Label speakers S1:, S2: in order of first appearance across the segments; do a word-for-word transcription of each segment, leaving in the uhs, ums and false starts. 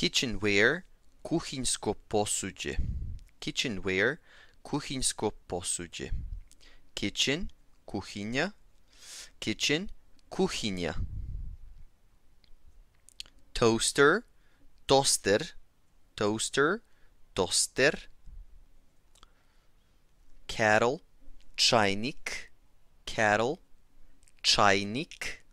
S1: Kitchenware, kuhinjsko posuđe. Kitchenware, kuhinjsko posuđe. Kitchen, kuhinja. Kitchen, kuhinja. Toaster, toster. Toaster, toster. Kettle, čajnik. Kettle, čajnik.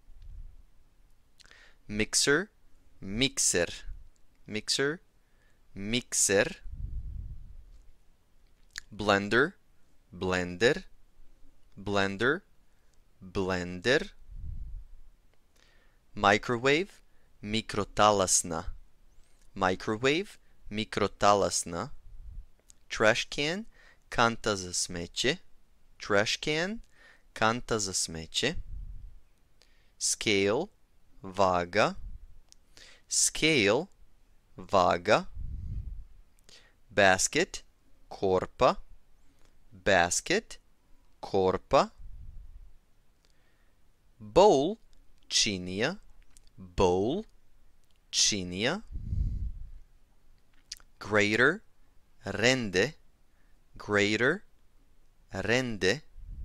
S1: Mixer, mixer. Mixer, mixer. Blender, blender. Blender, blender. Microwave, mikrotalasna. Microwave, mikrotalasna. Trash can, kanta za smeće. Trash can, kanta za smeće. Scale, vaga. Scale, vaga. Basket, korpa. Basket, korpa. Bowl, činija. Bowl, činija. Grater, rende. Grater, rende.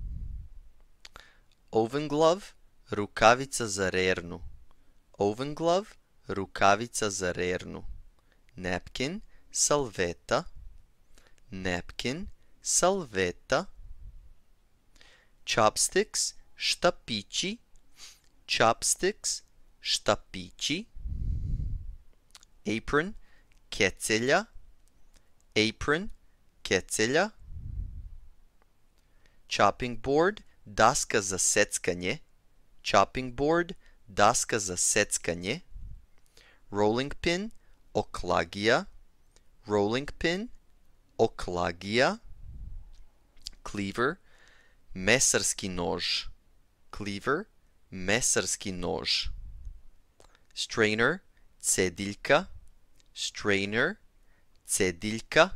S1: Oven glove, rukavica za rernu. Oven glove, rukavica za rernu. Napkin, salveta. Napkin, salveta. Chopsticks, štapići. Chopsticks, štapići. Apron, kecelja. Apron, kecelja. Chopping board, daska za seckanje. Chopping board, daska za seckanje. Rolling pin, oklagija. Rolling pin, oklagija. Cleaver, mesarski nož. Cleaver, mesarski nož. Strainer, cediljka. Strainer, cediljka.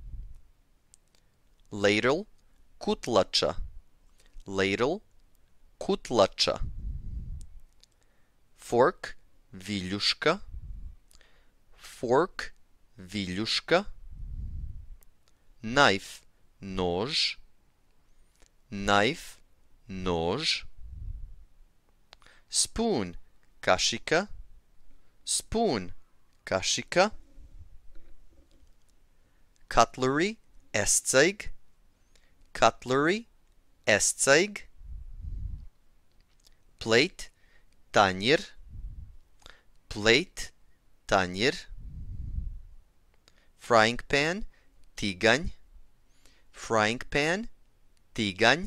S1: Ladle, kutlača. Ladle, kutlača. Fork, viljuška. Fork, viljuška. Knife, nož. Knife, nož. Spoon, kašika. Spoon, kašika. Cutlery, eszeig. Cutlery, eszeig. Plate, tanjir. Plate, tanjir. Frying pan, tiganj. Frying pan, tiganj.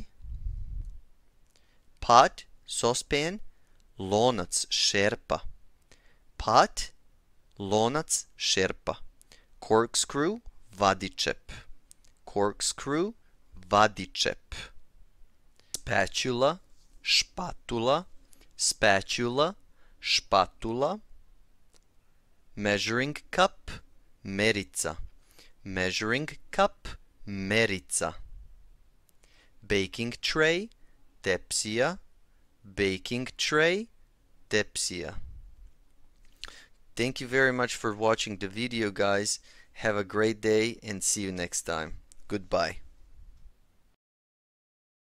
S1: Pot, saucepan, lonac, šerpa. Pot, lonac, šerpa. Corkscrew, vadičep. Corkscrew, vadičep. Spatula, špatula. Spatula, špatula. Measuring cup, merica. Measuring cup, merica. Baking tray, tepsija. Baking tray, tepsija. Thank you very much for watching the video, guys. Have a great day and see you next time. Goodbye.